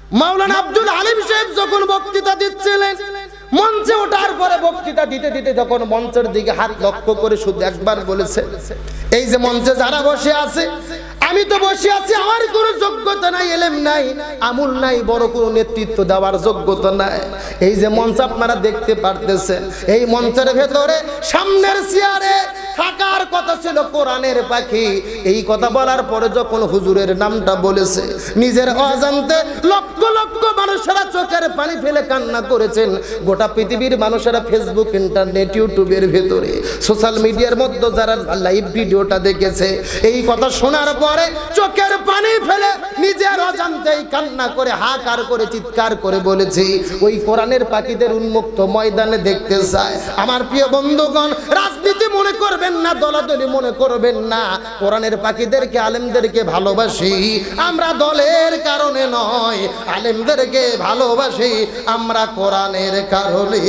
মাওলানা আব্দুল হালিম সাহেব যখন বক্তৃতা দিচ্ছিলেন, মঞ্চে ওঠার পরে বক্তৃতা দিতে দিতে যখন মঞ্চের দিকে হাত লক্ষ্য করে শুধু একবার বলেছে, এই যে মঞ্চে যারা বসে আছে, আমি তো বসে আছি, আমার কোনো যোগ্যতা নাই, এলেম নাই, আমল নাই, বড় কোনো নেতৃত্ব দেওয়ার যোগ্যতা নাই। এই যে মঞ্চ আপনারা দেখতে পারতেছেন, এই মঞ্চের ভেতরে সামনের চেয়ারে থাকার কথা ছিল কোরআনের পাখি। এই কথা বলার পরে যখন হুজুরের নামটা বলেছে, নিজের অজান্তে লক্ষ লক্ষ মানুষেরা চোখের পানি ফেলে কান্না করেছেন। গোটা পৃথিবীর মানুষেরা ফেসবুক, ইন্টারনেট, ইউটিউবের ভেতরে, সোশ্যাল মিডিয়ার মধ্যে যারা লাইভ ভিডিওটা দেখেছে, এই কথা শোনার পরে চোখের পানি ফেলে নিজের অজান্তেই কান্না করে, হাকার করে, চিৎকার করে বলেছি, ওই কোরআনের পাখিদের উন্মুক্ত ময়দানে দেখতে চায়। আমার প্রিয় বন্ধুগণ, রাজনীতি মনে করবেন না, দলাদলি মনে করবেন না, কোরআনের পাখিদেরকে, আলেমদেরকে ভালোবাসি আমরা দলের কারণে নয়, আলেমদেরকে ভালোবাসি আমরা কোরআনের কারণে।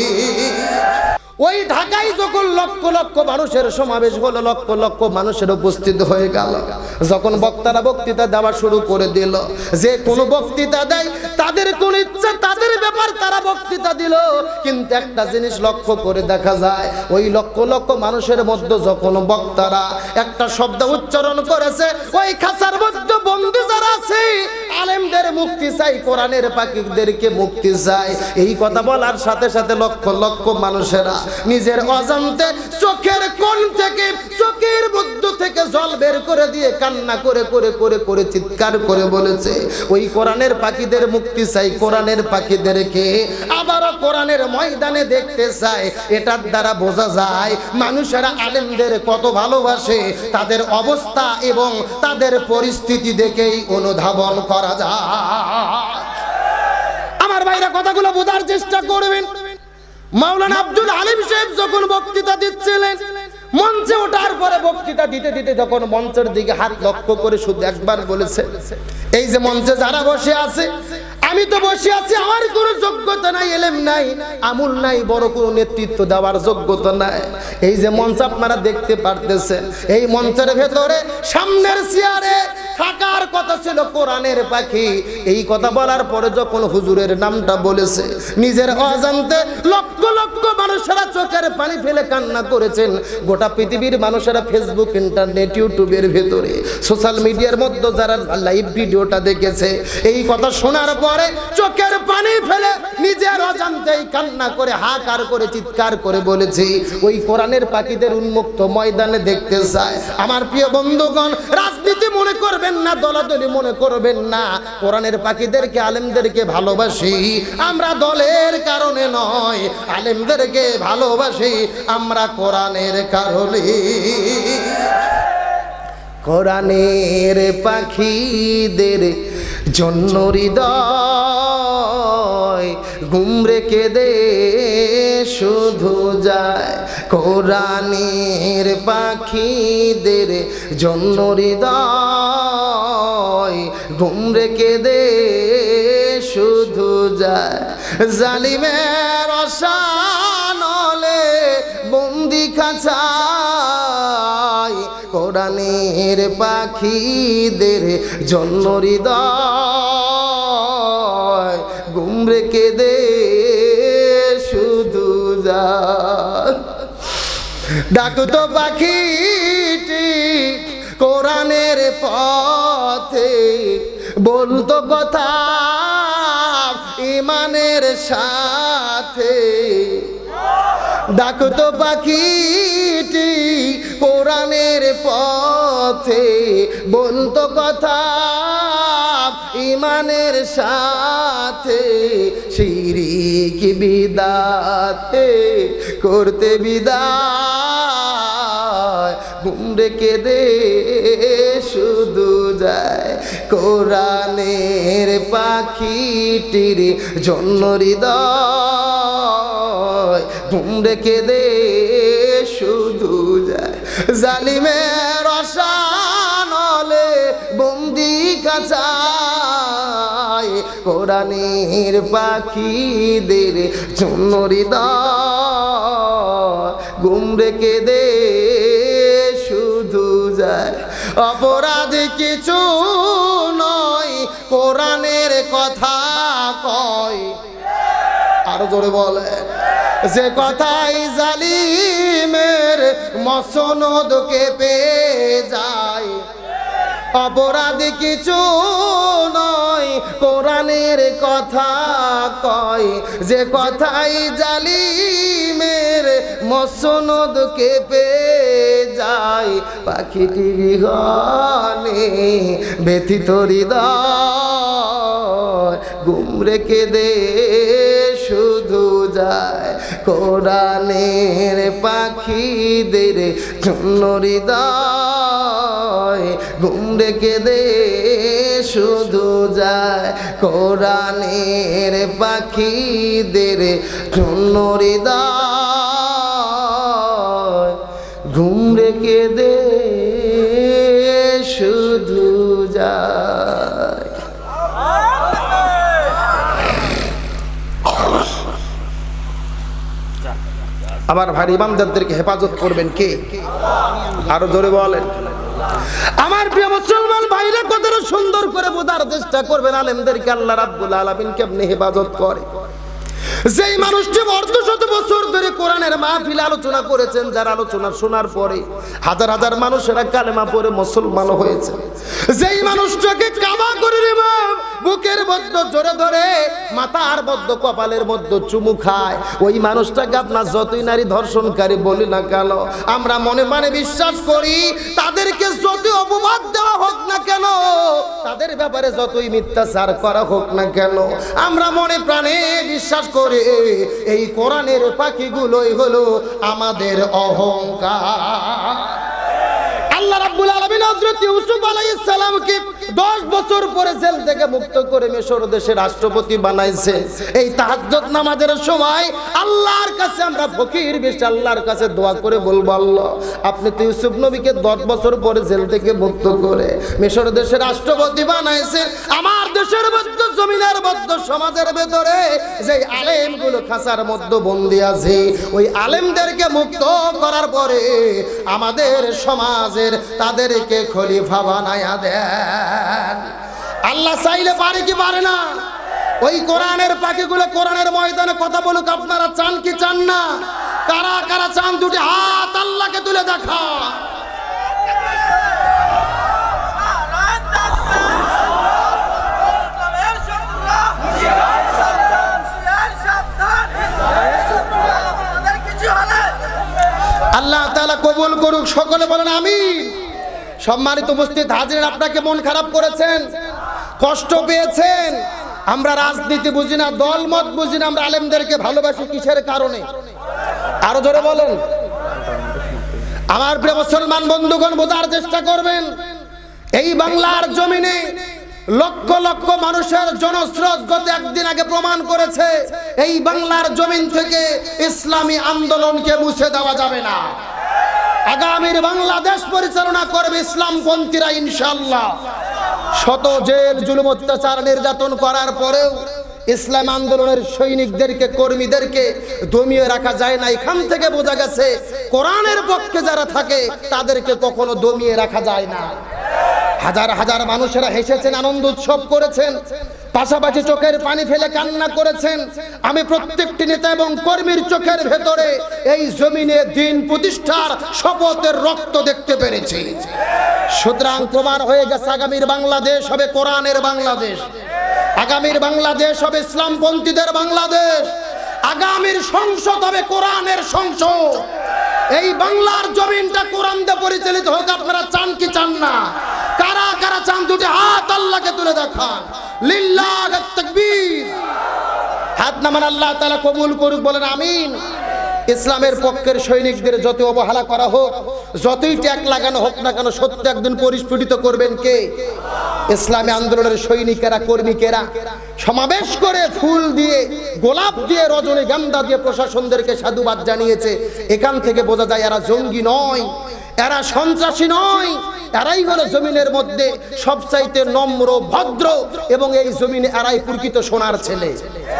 ওই ঢাকায় যখন লক্ষ লক্ষ মানুষের সমাবেশ হলো, লক্ষ লক্ষ মানুষের উপস্থিত হয়ে গেল, যখন বক্তারা বক্তৃতা দেওয়া শুরু করে দিল, যে কোনো বক্তৃতা দেয়, তাদের কোন ইচ্ছা, তাদের ব্যাপার, তারা বক্তৃতা দিল। কিন্তু একটা জিনিস লক্ষ্য করে দেখা যায়, ওই লক্ষ লক্ষ মানুষের মধ্যে যখন বক্তারা একটা শব্দ উচ্চারণ করেছে, ওই খাঁচার মধ্যে বন্দী যারা আছে, আলেমদের মুক্তি চাই, কোরআনের পাখিদেরকে মুক্তি চাই, এই কথা বলার সাথে সাথে লক্ষ লক্ষ মানুষেরা নিজের অজান্তে চোখের কোণ থেকে, চোখের মধ্য থেকে জল বের করে দিয়ে কান্না করে করে করে করে চিৎকার করে বলেছে, ওই কোরআনের পাখিদের মুক্তি চাই, কোরআনের পাখিদেরকে আবারও কোরআনের ময়দানে দেখতে চাই। এটার দ্বারা বোঝা যায় মানুষেরা আলেমদের কত ভালোবাসে, তাদের অবস্থা এবং তাদের পরিস্থিতি দেখেই অনুধাবন করা যায়। আমার ভাইরা কথাগুলো বোঝার চেষ্টা করবেন। মাওলানা আব্দুল হালিম সাহেব যখন বক্তৃতা দিচ্ছিলেন, মঞ্চে ওঠার পরে বক্তৃতা দিতে দিতে যখন মঞ্চের দিকে হাত লক্ষ্য করে শুধু একবার বলেছে, এই যে মঞ্চে যারা বসে আছে, আমি তো বসে আছি, আমার কোনো যোগ্যতা নাই, এলেম নাই, আমল নাই, বড় কোনো নেতৃত্ব দেওয়ার যোগ্যতা নাই। এই যে মঞ্চ আপনারা দেখতে পারতেছেন, এই মঞ্চের ভেতরে সামনের চেয়ারে থাকার কথা ছিল কোরআনের পাখি। এই কথা বলার পরে যখন হুজুরের নামটা বলেছে, নিজের অজান্তে লক্ষ লক্ষ মানুষেরা চোখের পানি ফেলে কান্না করেছেন। গোটা পৃথিবীর মানুষেরা ফেসবুক, ইন্টারনেট, ইউটিউবের ভেতরে, সোশ্যাল মিডিয়ার মধ্যে যারা লাইভ ভিডিওটা দেখেছে, এই কথা শোনার পরে চোখের পানি ফেলে নিজের অজান্তেই কান্না করে, হাকার করে, চিৎকার করে বলেছি, ওই কোরআনের পাখিদের উন্মুক্ত ময়দানে দেখতে চায়। আমার প্রিয় বন্ধুগণ, রাজনীতি মনে করবেন না, দলাদলি মনে করবেন না, কোরআনের পাখিদেরকে, আলেমদেরকে ভালোবাসি আমরা দলের কারণে নয়, আলেমদেরকে ভালোবাসি আমরা কোরআনের কারণে। কোরআনের পাখিদের জন্য হৃদয় গুমরে কেঁদে শুধু যায়, কোরআনের পাখিদের জন্য হৃদয় গুমরে কেঁদে শুধু যায়, জালিমের অশানলে বন্দি খাঁচায়, কোরআনের পাখিদের জন্য হৃদয় গুমরে কেঁদে শুধু যায়। ডাকতো পাখিটি কোরআনের পথে, বলতো কথা ইমানের সাথে, ডাকতো পাখিটি কোরআনের পথে, বলতো কথা ইমানের সাথে, শিরিক বিদাতে করতে বিদায় গুমরে কেঁদে শুধু যায়, কোরআনের পাখিটির জন্য হৃদয় গুমরে কেঁদে শুধু যায়, জালিমের অশানলে বন্দি খাঁচায়, কোরআনের পাখিদের জন্য হৃদয় গুমরে কেঁদে শুধু যায়। অপরাধ কিছু নয়, কোরআনের কথা কয়, আরো জোরে বলে, যে কথাই জালিমের মসনদ কেঁপে যায়, অপরাধী কিছু নয় কোরআনের কথা কয়, যে কথাই জালিমের মসনদ কেঁপে যায়, পাখিটি বিহনে ব্যথিত হৃদয় ঘুম রেখে দে শুধু যায়, কোরআনের পাখিদের জন্য হৃদয় ঘুম রেখে দে শুধু যায়, কোরআনের পাখিদের জন্য হৃদয় ঘুম রেখে দে শুধু যায়। আমার ভাই ইমানদারদেরকে হেফাজত করবেন কে? আরো জোরে বলেন। আমার প্রিয় মুসলমান ভাইরা কতটা সুন্দর করে বোঝার চেষ্টা করবেন আলেমদেরকে আল্লাহ রাব্বুল আলামিন কেমনে হেফাজত করে। যেই মানুষটি অর্ধশত বছর ধরে কোরআনের মাহফিল আলোচনা করেছেন, যার আলোচনা শোনার পরে হাজার হাজার মানুষেরা কালেমা পড়ে মুসলমান হয়েছে, যেই মানুষটাকে কাবা করে ইমাম বুকের মধ্যে জোরে ধরে মাথার মধ্যে কপালের মধ্যে চুমু খায়, ওই মানুষটাকে আপনার যতই নারী ধর্ষণকারী বলি না কেন, আমরা মনে মনে বিশ্বাস করি তাদেরকে যতই অপবাদ দেওয়া হোক না কেন, তাদের ব্যাপারে যতই মিথ্যাচার করা হোক না কেন, আমরা মনে প্রাণে বিশ্বাস করি এই কোরআনের পাখিগুলোই হলো আমাদের অহংকার। আল্লাহ রাব্বুল আলামিন হযরত ইউসুফ আলাইহিস সালামকে 10 বছর পরে জেল থেকে মুক্ত করে মিশর দেশের রাষ্ট্রপতি বানাইছে। এই তাহাজ্জুদ নামাজের সময় আল্লাহর কাছে আমরা ফকির বেশি আল্লাহর কাছে দোয়া করে বলবো, আল্লাহ আপনি তো ইউসুফ নবীকে 10 বছর পরে জেল থেকে মুক্ত করে মিশর দেশের রাষ্ট্রপতি বানাইছেন, আমার দেশের মধ্যে জমিনের মধ্যে সমাজের ভেতরে যে আলেমগুলো খাঁচার মধ্যে বন্দী আছে, ওই আলেমদেরকে মুক্ত করার পরে আমাদের সমাজের তাদেরকে খলিফা বানায়া দেন। আল্লাহ চাইলে পারে কি পারে না? ওই কোরআনের পাখিগুলো কোরআনের ময়দানে কথা বলুক, আপনারা চান কি চান না? কারা কারা চান দুটি হাত আল্লাহকে তুলে দেখা। আল্লাহ তাআলা কবুল করুক, সকলে বলেন আমিন। সম্মানিত উপস্থিত হাজির, আপনাকে মন খারাপ করেছেন, কষ্ট পেয়েছেন, আমরা রাজনীতি বুঝি না, দলমত বুঝি না, আমরা আলেমদেরকে ভালোবাসি কিসের কারণে? আরো জোরে বলেন। আমার প্রিয় মুসলমান বন্ধুগণ, বোঝার চেষ্টা করবেন, এই বাংলার জমিনে লক্ষ লক্ষ মানুষের জনস্রোত গত একদিন আগে প্রমাণ করেছে এই বাংলার জমিন থেকে ইসলামী আন্দোলনকে মুছে দেওয়া যাবে না। আগামীর বাংলাদেশ পরিচালনা করবে ইসলামপন্থীরা ইনশাআল্লাহ। শত জেল জুলুম অত্যাচার নির্যাতন করার পরেও ইসলাম আন্দোলনের সৈনিকদেরকে কর্মীদেরকে দমিয়ে রাখা যায় না। এখান থেকে বোঝা গেছে কোরআনের পক্ষে যারা থাকে তাদেরকে কখনো দমিয়ে রাখা যায় না। হাজার হাজার মানুষেরা হেসেছেন, আনন্দ উৎসব করেছেন, পাশাপাশি চোখের পানি ফেলে কান্না করেছেন। আমি প্রত্যেকটি নেতা এবং কর্মীর চোখের ভেতরে এই জমিনে দিন প্রতিষ্ঠার শপথের রক্ত দেখতে পেরেছি। সুতরাং প্রমাণ হয়ে গেছে আগামীর বাংলাদেশ হবে কোরআনের বাংলাদেশ, আগামীর বাংলাদেশ হবে ইসলামপন্থীদের বাংলাদেশ, আগামীর সংসদ হবে কোরআনের সংসদ। এই বাংলার জমিনটা কোরআন দিয়ে পরিচালিত হোক, আপনারা চান কি চান না? কারা কারা চান দুটি হাত আল্লাহকে তুলে দেখান। লিল্লাহিত তাকবীর। হাত নামান, আল্লাহ তাআলা কবুল করুক, বলেন আমিন। ইসলামের পক্ষের সৈনিকদের যত অবহেলা করা হোক, যতই ট্যাগ লাগানো হোক না কেন, সত্য একদিন পরিস্ফুটিত করবেন কে? ইসলামী আন্দোলনের সৈনিকেরা, কর্মীকেরা সমাবেশ করে ফুল দিয়ে, গোলাপ দিয়ে, রজনীগন্ধা দিয়ে প্রশাসনদেরকে সাধুবাদ জানিয়েছে। এখান থেকে বোঝা যায় এরা জঙ্গি নয়, এরা সন্ত্রাসী নয়, এরাই হলো জমিনের মধ্যে সবচাইতে নম্র, ভদ্র এবং এই জমিনে এরাই প্রকৃত সোনার ছেলে।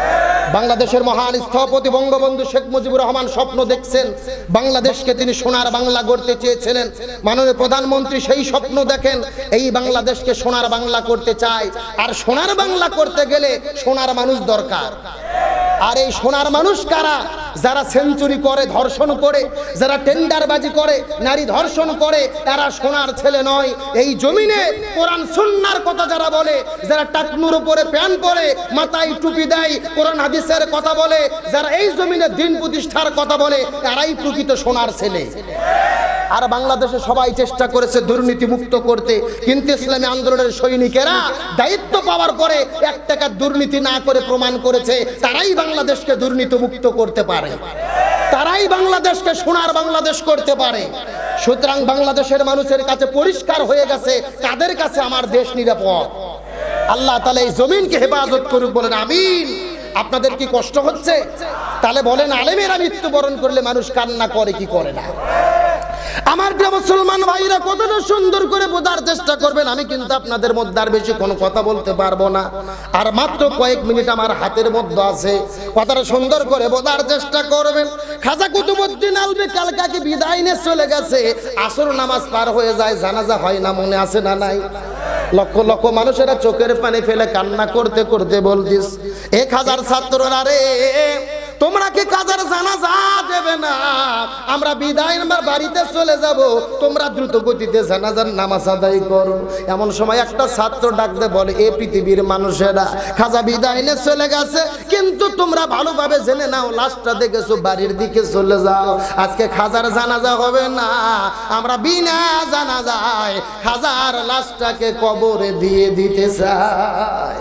বাংলাদেশের মহান স্থপতি বঙ্গবন্ধু শেখ মুজিবুর রহমান স্বপ্ন দেখছেন, বাংলাদেশকে তিনি সোনার বাংলা গড়তে চেয়েছিলেন। মাননীয় প্রধানমন্ত্রী সেই স্বপ্ন দেখেন, এই বাংলাদেশকে সোনার বাংলা করতে চায়। আর সোনার বাংলা করতে গেলে সোনার মানুষ দরকার। আর এই সোনার মানুষ কারা? যারা সেঞ্চুরি করে, ধর্ষণ করে, যারা টেন্ডারবাজি করে, নারী ধর্ষণ করে, এরা সোনার ছেলে নয়। এই জমিনে কোরআন সুন্নাহর কথা যারা বলে, যারা টাকনুর উপরে প্যান্ট পরে, মাথায় টুপি দেয়, কোরআন হাদিসের কথা বলে, যারা এই জমিনে দিন প্রতিষ্ঠার কথা বলে, এরাই প্রকৃত সোনার ছেলে। আর বাংলাদেশে সবাই চেষ্টা করেছে দুর্নীতি মুক্ত করতে, কিন্তু ইসলামী আন্দোলনের সৈনিকেরা দায়িত্ব পাওয়ার পরে 1 টাকা দুর্নীতি না করে প্রমাণ করেছে তারাই বাংলাদেশকে দুর্নীতি মুক্ত করতে পারে, তারাই বাংলাদেশকে সোনার বাংলাদেশ করতে পারে। সুতরাং বাংলাদেশের মানুষের কাছে পরিষ্কার হয়ে গেছে কাদের কাছে আমার দেশ নিরাপদ। আল্লাহ তাআলা এই জমিনকে হেফাজত করুক, বলেন আমিন। আপনাদের কি কষ্ট হচ্ছে? তাহলে বলেন, আলেমেরা মৃত্যুবরণ করলে মানুষ কান্না করে কি করে না? আমার প্রিয় মুসলমান ভাইরা, কতটা সুন্দর করে বোঝার চেষ্টা করবেন। আমি কিন্তু আপনাদের মধ্যে আর বেশি কোনো কথা বলতে পারবো না, আর মাত্র কয়েক মিনিট আমার হাতের মধ্যে আছে। কথাটা সুন্দর করে বোঝার চেষ্টা করবেন। খাজা কুতুবউদ্দিন আলবি কালকাকে বিদায় নিয়ে চলে গেছে, আসর নামাজ পার হয়ে যায়, জানাজা হয় না, মনে আছে না নাই? লক্ষ লক্ষ মানুষেরা চোখের পানি ফেলে কান্না করতে করতে বলতিস, 1000 ছাত্ররা রে, তোমরা কি কাজার জানাজা দেবে না? আমরা বিদায় আমার বাড়িতে চলে যাব, তোমরা দ্রুত গতিতে জানাজার নামাজ আদায় করো। এমন সময় একটা ছাত্র ডাকতে বলে, এ পৃথিবীর মানুষেরা, খাজা বিদায় নিয়ে চলে গেছে, কিন্তু তোমরা ভালোভাবে জেনে নাও, লাশটা দেখেছো, বাড়ির দিকে চলে যাও। আজকে খাজার জানাজা হবে না, আমরা বিনা জানাজায় খাজার লাশটাকে কবরে দিয়ে দিতে চাই।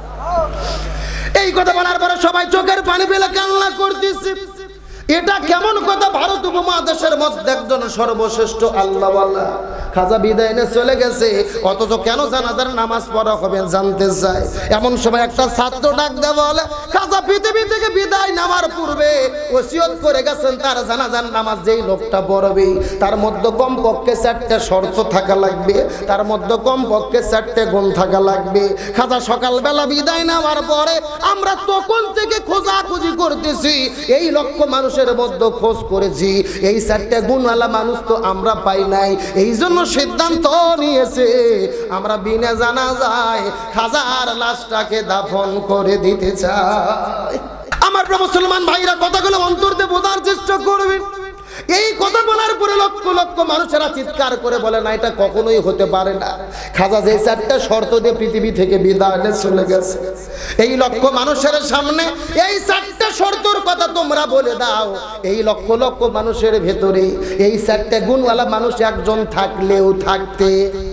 এই কথা বলার পরে সবাই চোখের পানি ফেলে কান্না করতেছে। এটা কেমন কথা? ভারত উপমহাদেশের মধ্যে একজন সর্বশ্রেষ্ঠ আল্লাহওয়ালা খাজা বিদায় নিয়ে চলে গেছে, অথচ কেন জানাজার নামাজ পড়া হবে জানতে চায়। এমন সময় একটা ছাত্র ডাক দেয়, বলে, খাজা পৃথিবী থেকে বিদায় নেওয়ার পূর্বে ওসিয়ত করে গেছেন, তার জানাজার নামাজ যেই লোকটা পড়বে তার মধ্যে কমপক্ষে 4টা শর্ত থাকা লাগবে, তার মধ্যে কমপক্ষে 4টে গুণ থাকা লাগবে। খাজা সকালবেলা বিদায় নেওয়ার পরে আমরা তখন থেকে খোঁজাখুঁজি করতেছি, এই লক্ষ মানুষের মধ্যে খোঁজ করেছি, এই 4টে গুণওয়ালা মানুষ তো আমরা পাই নাই। এই জন্য সিদ্ধান্ত নিয়েছে আমরা বিনা জানাজায় খাজার লাশটাকে দাফন করে দিতে চাই। আমার মুসলমান ভাইরা, কথাগুলো অন্তর দিয়ে বোঝার চেষ্টা করবেন। এই কথা বলার পরে লক্ষ লক্ষ মানুষেরা চিৎকার করে বলে, না, এটা কখনোই হতে পারে না। খাজা যে 4টা শর্ত দিয়ে পৃথিবী থেকে বিদায় নিয়ে চলে গেছে, এই লক্ষ মানুষের সামনে এই 4টা শর্তর কথা তোমরা বলে দাও। এই লক্ষ লক্ষ মানুষের ভেতরে এই 4টে গুণওয়ালা মানুষ একজন থাকলেও থাকতে।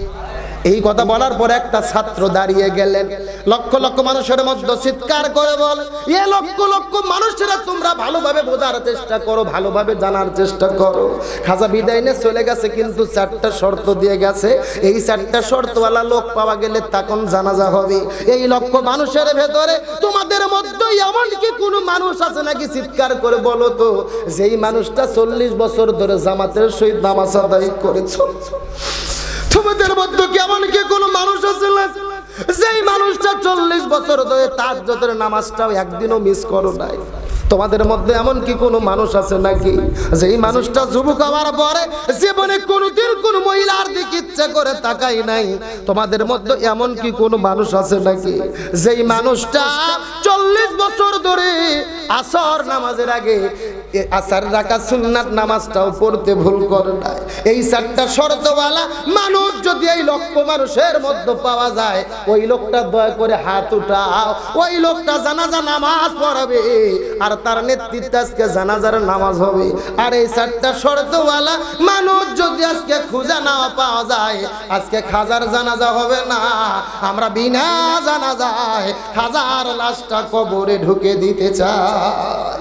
এই কথা বলার পর একটা ছাত্র দাঁড়িয়ে গেলেন, লক্ষ লক্ষ মানুষের মধ্যে চিৎকার করে বল, এ লক্ষ লক্ষ মানুষেরা তোমরা ভালোভাবে বোঝার চেষ্টা করো, ভালোভাবে জানার চেষ্টা করো। খাজা বিদায় নিয়ে চলে গেছে, কিন্তু 4টা শর্ত দিয়ে গেছে। এই 4টা শর্তওয়ালা লোক পাওয়া গেলে তখন জানাজা হবে। এই লক্ষ মানুষের ভেতরে তোমাদের মধ্যে এমন কি কোনো মানুষ আছে নাকি? চিৎকার করে বলো তো, যেই মানুষটা 40 বছর ধরে জামাতের সহিত নামাজ আদায় করেছো। তোমাদের মধ্যে কেমন কি কোনো মানুষ আছে যেই মানুষটা 40 বছর ধরে তাহাজ্জুদের নামাজটাও একদিনও মিস করো নাই? তোমাদের মধ্যে এমন কি কোনো মানুষ আছে নাকি যেই মানুষটা যুবক হওয়ার পরে জীবনে কোনোদিন কোনো মহিলার দিকে ইচ্ছা করে তাকাই নাই? তোমাদের মধ্যে এমন কি কোনো মানুষ আছে নাকি যেই মানুষটা 40 বছর ধরে আসর নামাজের আগে আসর রাকাত সুন্নাত নামাজটাও পড়তে ভুল করে নাই? এই 4টা শর্তওয়ালা মানুষ যদি এই লক্ষ মানুষের মধ্যে পাওয়া যায়, ওই লোকটা দয়া করে হাত উঠাও, ওই লোকটা জানাজা নামাজ পড়াবে, আর তার নেতৃত্বে আজকে জানাজার নামাজ হবে। আর এই 4টা শর্তওয়ালা মানুষ যদি আজকে খুঁজে না পাওয়া যায়, আজকে খাজার জানাজা হবে না, আমরা বিনা জানাজায় খাজার লাশটা কবরে ঢুকে দিতে চাই।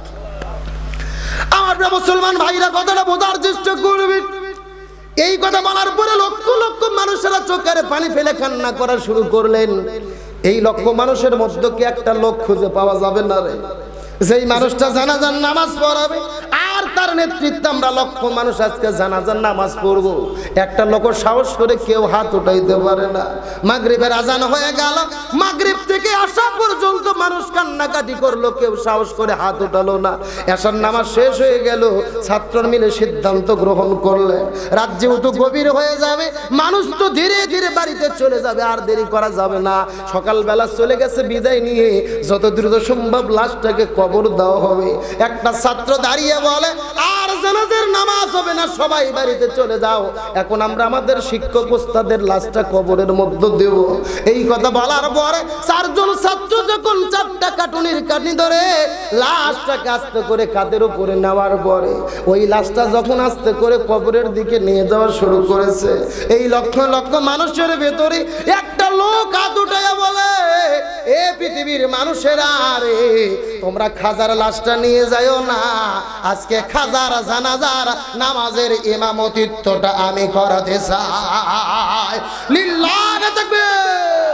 আমার মুসলমান ভাইরা, কথাটা বোঝার চেষ্টা করবেন। এই কথা বলার পরে লক্ষ লক্ষ মানুষেরা চোখের পানি ফেলে কান্না করা শুরু করলেন। এই লক্ষ মানুষের মধ্যে কি একটা লোক খুঁজে পাওয়া যাবে না রে, যেই মানুষটা জানাজার নামাজ পড়াবে? আর তার নেতৃত্বে আমরা লক্ষ মানুষ আজকে জানাজার নামাজ পড়বো। একটা লোক সাহস করে কেউ হাত উঠাইতে পারে না। মাগরিবের আজান হয়ে গেল, মাগরিব থেকে আসা পর্যন্ত মানুষ কান্না কান্নাকাটি করলো, কেউ সাহস করে হাত উঠালো না। এশার নামাজ শেষ হয়ে গেল, ছাত্ররা মিলে সিদ্ধান্ত গ্রহণ করলেন রাত যেহেতু গভীর হয়ে যাবে, মানুষ তো ধীরে ধীরে বাড়িতে চলে যাবে, আর দেরি করা যাবে না। সকালবেলা চলে গেছে বিদায় নিয়ে, যত দ্রুত সম্ভব লাশটাকে কবর দেওয়া হবে। একটা ছাত্র দাঁড়িয়ে বলে, আর জানাজার নামাজ হবে না, সবাই বাড়িতে চলে যাও, এখন আমরা আমাদের শিক্ষক ওস্তাদের লাশটা কবরের মধ্যে দেব। এই কথা বলার পরে চারজন ছাত্র যখন চারটা কাটুনির কাঠি ধরে লাশটাকে আস্তে করে কাঁধের উপরে নেওয়ার পরে ওই লাশটা যখন আস্তে করে কবরের দিকে নিয়ে যাওয়া শুরু করেছে, এই লক্ষ লক্ষ মানুষের ভেতরে একটা লোক হাত উঠাইয়া বলে, এ পৃথিবীর মানুষেরা, রে তোমরা খাজার লাশটা নিয়ে যাও না, আজকে খাজার জানাজার নামাজের ইমামতিত্বটা আমি করাতে চাই। লিল্লাহ তাকবীর।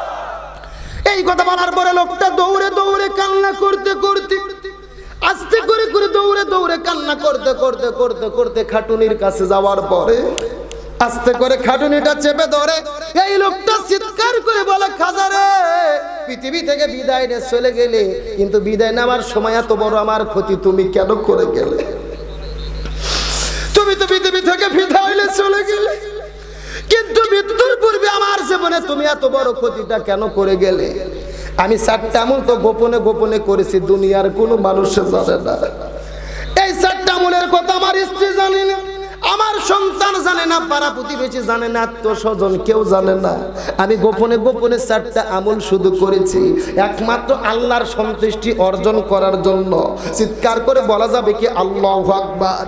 এই কথা বলার পরে লোকটা দৌড়ে দৌড়ে কান্না করতে করতে, আস্তে করে করে দৌড়ে দৌড়ে কান্না করতে করতে করতে করতে খাটুনির কাছে যাওয়ার পরে আস্তে করে খাটুনিটা চেপে ধরে এই লোকটা চিৎকার করে বলে, খাজারে পৃথিবী থেকে বিদায় নিয়ে চলে গেলে, কিন্তু বিদায় নেওয়ার সময় এত বড় আমার ক্ষতি তুমি কেন করে গেলে? তুমি তো পৃথিবী থেকে বিদায় নিয়ে চলে গেলে, কিন্তু মৃত্যুর পূর্বে আমার জীবনে তুমি এত বড় ক্ষতিটা কেন করে গেলে? আমি চারটা আমল তো গোপনে গোপনে করেছি, দুনিয়ার কোনো মানুষ জানে না। এই চারটা আমলের কথা আমার স্ত্রী জানে না, আমার সন্তান জানে না, পাড়া প্রতিবেশী জানে না, আত্মীয় স্বজন কেউ জানে না। আমি গোপনে গোপনে চারটা আমল শুধু করেছি একমাত্র আল্লাহর সন্তুষ্টি অর্জন করার জন্য। চিৎকার করে বলা যাবে কি আল্লাহু আকবার।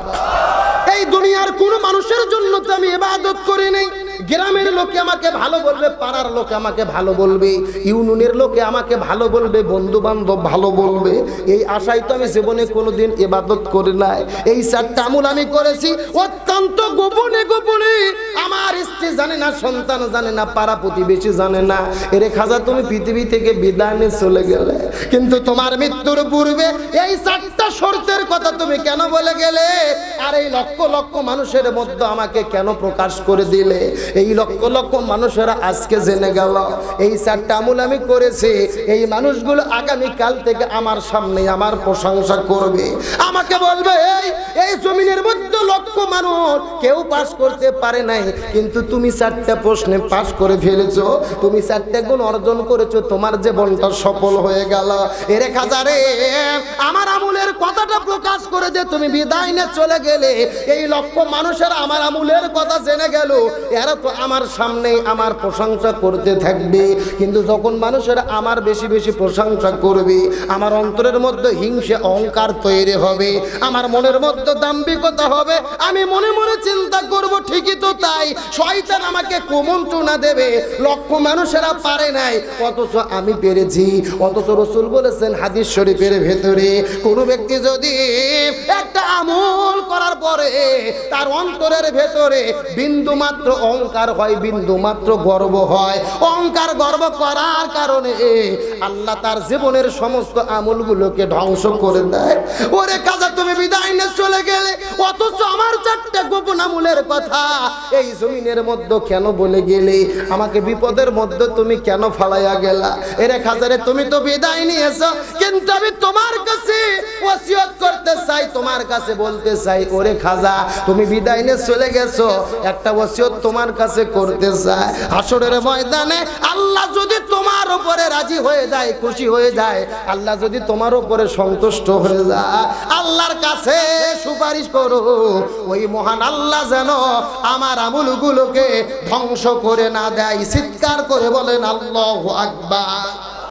এই দুনিয়ার কোনো মানুষের জন্য তো আমি ইবাদত করি নাই। গ্রামের লোকে আমাকে ভালো বলবে, পাড়ার লোকে আমাকে ভালো বলবে, ইউনিয়নের লোকে আমাকে ভালো বলবে, বন্ধু বান্ধব ভালো বলবে, এই আশায় তো আমি জীবনে কোনোদিন ইবাদত করি নাই। এই চারটা আমল আমি করেছি অত্যন্ত গোপনে গোপনে। আমার স্ত্রী জানে না, সন্তান জানে না, পাড়া প্রতিবেশী জানে না। এরে খাজা তুমি পৃথিবী থেকে বিদায় নিয়ে চলে গেলে, কিন্তু তোমার মৃত্যুর পূর্বে এই চারটা শর্তের কথা তুমি কেন বলে গেলে? আর এই লক্ষ লক্ষ মানুষের মধ্যে আমাকে কেন প্রকাশ করে দিলে? এই লক্ষ লক্ষ মানুষেরা আজকে জেনে গেল এই চারটা আমল আমি করেছি। এই মানুষগুলো আগামী কাল থেকে আমার সামনে আমার প্রশংসা করবে, আমাকে বলবে, এই জমিনের মধ্যে লক্ষ মানুষ কেউ পাস করতে পারে নাই, কিন্তু তুমি চারটা প্রশ্নে পাস করে ফেলেছো, তুমি চারটা গুণ অর্জন করেছো, তোমার জীবনটা সফল হয়ে গেল। এরে খাজারে আমার আমলের কথাটা প্রকাশ করে যে তুমি বিদায় নিয়ে চলে গেলে, এই লক্ষ মানুষের আমার আমলের কথা জেনে গেল, এরা তো আমার সামনে আমার প্রশংসা করতে থাকবে। কিন্তু যখন মানুষেরা আমার বেশি বেশি প্রশংসা করবে, আমার অন্তরের মধ্যে হিংসা অহংকার তৈরি হবে, আমার মনের মধ্যে দাম্ভিকতা হবে। আমি মনে মনে চিন্তা করব, ঠিকই তো তাই, শয়তান আমাকে কুমন্ত্রণা দেবে, লক্ষ মানুষেরা পারে নাই অথচ আমি পেরেছি। অথচ রাসূল বলেছেন হাদিস শরীফের ভেতরে, কোন ব্যক্তি যদি একটা আমল করার পরে তার অন্তরের ভেতরে বিন্দু মাত্র অহংকার হয়, বিন্দু মাত্র গর্ব হয়, অহংকার গর্ব করার কারণে আল্লাহ তার জীবনের সমস্ত আমলগুলোকে ধ্বংস করে দেয়। ওরে কাজা তুমি বিদায় নিয়ে চলে গেলে, অথচ আমার চারটা গোপন আমলের কথা এই জমিনের মধ্যে কেন বলে গেলে? আমাকে বিপদের মধ্যে তুমি কেন ফালাইয়া গেলা? এরে খাজারে তুমি তো বিদায় নিয়েছো, কিন্তু আমি তোমার কাছে ওসিয়ত করতে চাই, তোমার কাছে বলতে চাই, ওরে খাজা তুমি বিদায় নিয়ে চলে গেছো, একটা ওসিয়ত তোমার কাছে করতে চাই। হাসরের ময়দানে আল্লাহ যদি তোমার উপরে রাজি হয়ে যায়, খুশি হয়ে যায়, আল্লাহ যদি তোমার উপরে সন্তুষ্ট হয়ে যায়, আল্লাহর কাছে সুপারিশ করো, ওই মহান আল্লাহ যেন আমার আমলগুলোকে ধ্বংস করে না দেয়। চিৎকার করে বলেন আল্লাহু আকবার।